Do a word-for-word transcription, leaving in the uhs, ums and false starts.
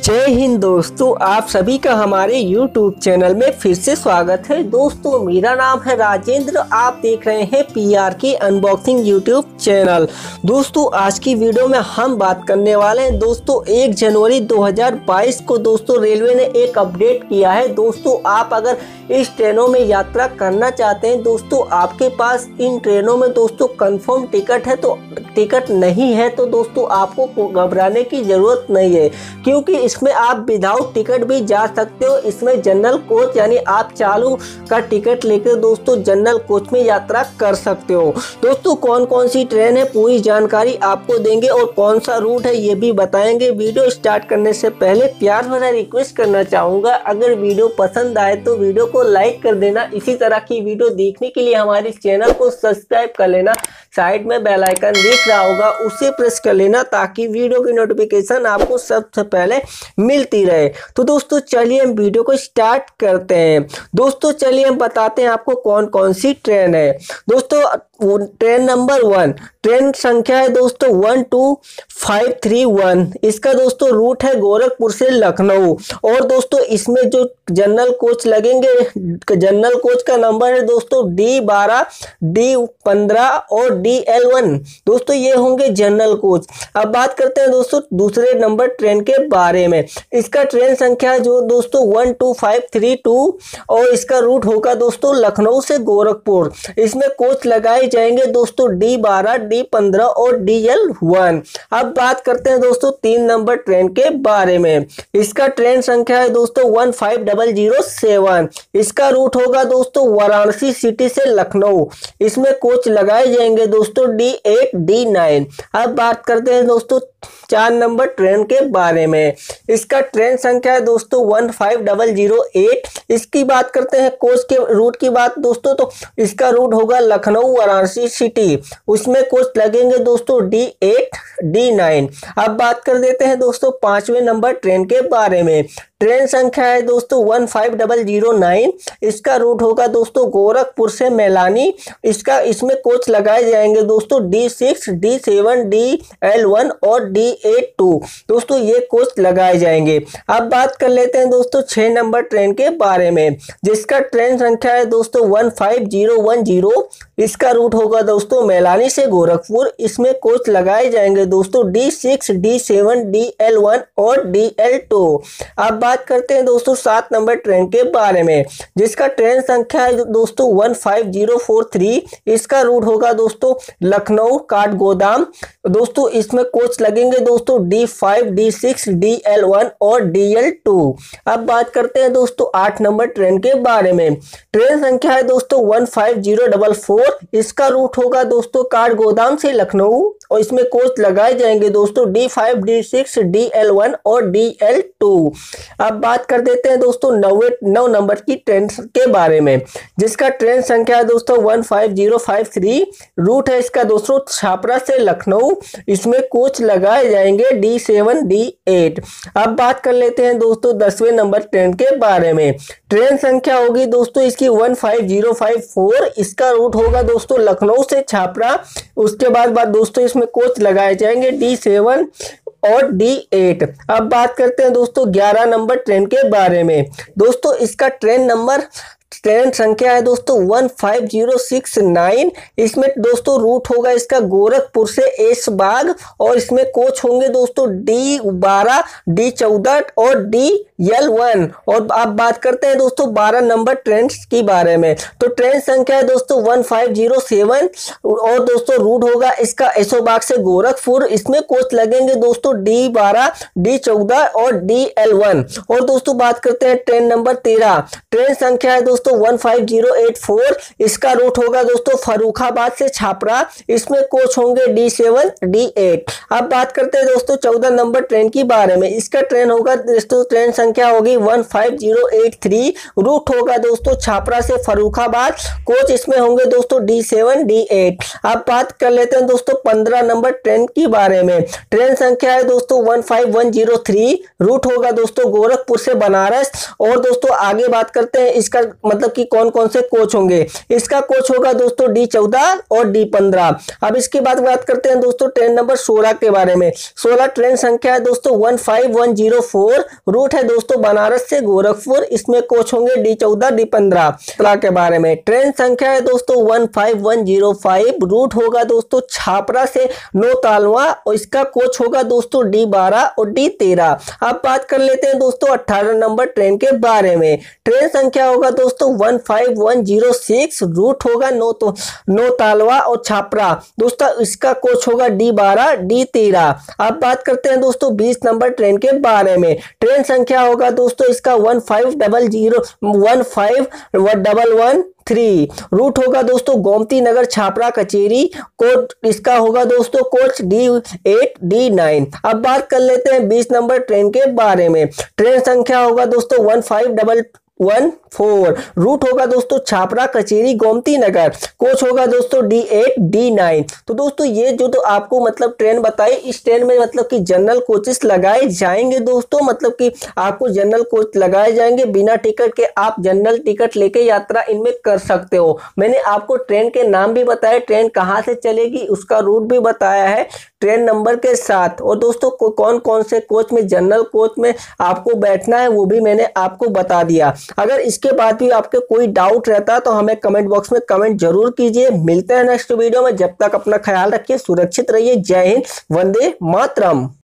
जय हिंद दोस्तों, आप सभी का हमारे यूट्यूब चैनल में फिर से स्वागत है। दोस्तों मेरा नाम है राजेंद्र, आप देख रहे हैं पीआर की अनबॉक्सिंग यूट्यूब चैनल। दोस्तों आज की वीडियो में हम बात करने वाले हैं दोस्तों एक जनवरी दो हज़ार बाईस को दोस्तों रेलवे ने एक अपडेट किया है। दोस्तों आप अगर इस ट्रेनों में यात्रा करना चाहते हैं, दोस्तों आपके पास इन ट्रेनों में दोस्तों कंफर्म टिकट है तो टिकट नहीं है तो दोस्तों आपको घबराने की ज़रूरत नहीं है, क्योंकि इसमें आप विदाउट टिकट भी जा सकते हो। इसमें जनरल कोच यानी आप चालू का टिकट लेकर दोस्तों जनरल कोच में यात्रा कर सकते हो। दोस्तों कौन कौन सी ट्रेन है पूरी जानकारी आपको देंगे और कौन सा रूट है ये भी बताएंगे। वीडियो स्टार्ट करने से पहले प्यार भरा रिक्वेस्ट करना चाहूँगा, अगर वीडियो पसंद आए तो वीडियो को लाइक कर देना। इसी तरह की वीडियो देखने के लिए हमारे चैनल को सब्सक्राइब कर लेना। साइड में बेल आइकन दिख रहा होगा उसे प्रेस कर लेना ताकि वीडियो की नोटिफिकेशन आपको सबसे पहले मिलती रहे। तो दोस्तों चलिए हम वीडियो को स्टार्ट करते हैं। दोस्तों चलिए हम बताते हैं आपको कौन कौन सी ट्रेन है। दोस्तों ट्रेन नंबर वन, ट्रेन संख्या है दोस्तों one two five three one. इसका दोस्तों रूट है गोरखपुर से लखनऊ और दोस्तों इसमें जो जनरल कोच लगेंगे, जनरल कोच का नंबर है दोस्तों डी बारह, डी पंद्रह और डी एल वन। दोस्तों ये होंगे जनरल कोच। अब बात करते हैं दोस्तों दूसरे नंबर ट्रेन के बारे में। इसका ट्रेन संख्या जो दोस्तों one two five three two और इसका रूट होगा दोस्तों लखनऊ से गोरखपुर। इसमें कोच लगाए जाएंगे दोस्तों डी बारह, डी पंद्रह और डी एल वन। अब बात करते हैं दोस्तों तीन नंबर ट्रेन के बारे में। इसका ट्रेन संख्या है दोस्तों one five double zero seven. इसका रूट होगा दोस्तों वाराणसी सिटी से लखनऊ। इसमें कोच लगाए जाएंगे दोस्तों डी एट, डी नाइन। अब बात करते हैं दोस्तों चार नंबर ट्रेन के बारे में। इसका ट्रेन संख्या है दोस्तों one five double zero eight. इसकी बात करते हैं कोच के रूट की बात दोस्तों, तो इसका रूट होगा लखनऊ वाराणसी सिटी। उसमें कोच लगेंगे दोस्तों डी एट, डी नाइन। अब बात कर देते हैं दोस्तों पांचवें नंबर ट्रेन के बारे में। ट्रेन संख्या है दोस्तों one five double zero nine. इसका रूट होगा दोस्तों गोरखपुर से मैलानी। इसका इसमें कोच लगाए जाएंगे दोस्तों D six, D seven, D L one और डी एट टू। दोस्तों ये कोच लगाए जाएंगे। अब बात कर लेते हैं दोस्तों छह नंबर ट्रेन के बारे में, जिसका ट्रेन संख्या है दोस्तों one five zero one zero. इसका रूट होगा दोस्तों मैलानी से गोरखपुर। इसमें कोच लगाए जाएंगे दोस्तों D six, D seven, D L one और डी एल टू। अब बात करते हैं दोस्तों सात नंबर ट्रेन के बारे में, जिसका ट्रेन संख्या है दोस्तों one five zero four three. इसका रूट होगा दोस्तों लखनऊ काठगोदाम। दोस्तों इसमें कोच लगेंगे दोस्तों D five, D six, D L one और डी एल टू। अब बात करते हैं दोस्तों आठ नंबर ट्रेन के बारे में। ट्रेन संख्या है दोस्तों one five zero double four. इसका रूट होगा दोस्तों काठगोदाम से लखनऊ और इसमें कोच लगाए जाएंगे दोस्तों D five, D six, D L one और डी एल टू। अब बात कर देते हैं दोस्तों नौवे नौ नंबर की ट्रेन के बारे में, जिसका ट्रेन संख्या है दोस्तों one five zero five three. Route है इसका दोस्तों छापरा से लखनऊ। इसमें कोच लगाए जाएंगे डी सेवन, डी एट। अब बात कर लेते हैं दोस्तों दसवें नंबर ट्रेन के बारे में। ट्रेन संख्या होगी दोस्तों इसकी one five zero five four. इसका रूट होगा दोस्तों लखनऊ से छापरा। उसके बाद बाद दोस्तों इसमें कोच लगाए जाएंगे डी सेवन और डी एट। अब बात करते हैं दोस्तों ग्यारह नंबर ट्रेन के बारे में। दोस्तों इसका ट्रेन नंबर ट्रेन संख्या है दोस्तों one five zero six nine. इसमें दोस्तों रूट होगा इसका गोरखपुर से एस बाग और इसमें कोच होंगे दोस्तों डी बारह, डी चौदह और डी एल वन। और आप बात करते हैं दोस्तों बारह नंबर ट्रेन की बारे में। तो ट्रेन संख्या है दोस्तों वन फाइव जीरो सेवन और दोस्तों रूट होगा इसका एसोबाग से गोरखपुर। इसमें कोच लगेंगे दोस्तों डी बारह, डी चौदह और डी एल वन। और दोस्तों बात करते हैं ट्रेन नंबर तेरह। ट्रेन संख्या है दोस्तों one five zero eight four. इसका रूट होगा दोस्तों फर्रुखाबाद से छापरा। इसमें कोच होंगे डी सेवन, डी एट। अब बात करते हैं दोस्तों चौदह नंबर ट्रेन के बारे में। इसका ट्रेन होगा दोस्तों ट्रेन संख्या होगी one five zero eight three. Route होगा दोस्तों छापरा से फर्रुखाबाद। कोच इसमें होंगे दोस्तों डी सेवन, डी एट। अब बात कर लेते हैं दोस्तों पंद्रह नंबर ट्रेन के बारे में। ट्रेन संख्या है दोस्तों one five one zero three. Route होगा दोस्तों गोरखपुर से बनारस। और दोस्तों आगे बात करते हैं इसका मतलब कि कौन कौन से कोच होंगे। इसका कोच होगा दोस्तों डी चौदह और डी पंद्रह। अब इसके बाद बात करते हैं दोस्तों ट्रेन नंबर सोलह के बारे में। सोलह ट्रेन संख्या है दोस्तों one five one zero four. Route है दोस्तों बनारस से गोरखपुर। इसमें कोच होंगे डी चौदह डी पंद्रह के बारे में। ट्रेन संख्या है दोस्तों one five one zero five. Route होगा दोस्तों छापरा से नौतालवा और इसका कोच होगा दोस्तों डी बारह और डी तेरह। अब बात कर लेते हैं दोस्तों अठारह नंबर ट्रेन के बारे में। ट्रेन संख्या होगा दोस्तों one five one zero six. Route होगा नौ तो नौतालवा और छापरा। दोस्तों इसका कोच होगा डी बारह डी तेरह। अब बात करते हैं दोस्तों बीस नंबर ट्रेन के बारे में। ट्रेन संख्या होगा दोस्तों इसका one five double zero one five double one three. Route होगा दोस्तों गोमती नगर छापरा कचेरी। कोच इसका होगा दोस्तों coach D eight D nine. अब बात कर लेते हैं बीस नंबर ट्रेन के बारे में। ट्रेन संख्या होगा दोस्तों one five double one four. Route होगा दोस्तों छापरा कचेरी गोमती नगर। कोच होगा दोस्तों डी एट डी नाइन। तो दोस्तों ये जो तो आपको मतलब ट्रेन बताई, इस ट्रेन में मतलब कि जनरल कोचेस लगाए जाएंगे दोस्तों। मतलब कि आपको जनरल कोच लगाए जाएंगे, बिना टिकट के आप जनरल टिकट लेके यात्रा इनमें कर सकते हो। मैंने आपको ट्रेन के नाम भी बताए, ट्रेन कहाँ से चलेगी उसका रूट भी बताया है ट्रेन नंबर के साथ। और दोस्तों को कौन कौन से कोच में जनरल कोच में आपको बैठना है वो भी मैंने आपको बता दिया। अगर इसके बाद भी आपके कोई डाउट रहता है तो हमें कमेंट बॉक्स में कमेंट जरूर कीजिए। मिलते हैं नेक्स्ट वीडियो में, जब तक अपना ख्याल रखिए, सुरक्षित रहिए। जय हिंद, वंदे मातरम।